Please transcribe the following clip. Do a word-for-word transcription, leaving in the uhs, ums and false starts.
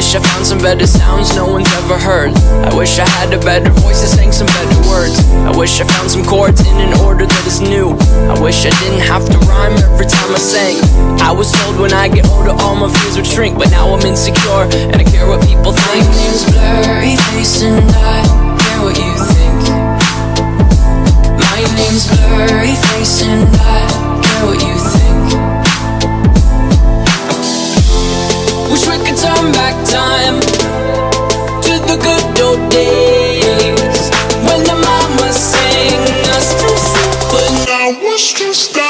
wish I found some better sounds no one's ever heard. I wish I had a better voice that sang some better words. I wish I found some chords in an order that is new. I wish I didn't have to rhyme every time I sang. I was told when I get older all my fears would shrink, but now I'm insecure and I care what people think. My name's Blurry Face and I care what you think. My name's Blurry Face and I care what you think. Wish we could turn back time to the good old days when the mama sang us to sleep, but now it's just